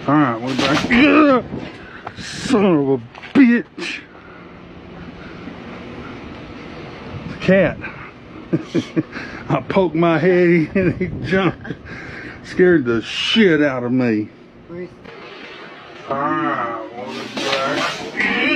Alright, we're back. Ugh! Son of a bitch. The cat. I poked my head and he jumped. Scared the shit out of me. Alright, we're back.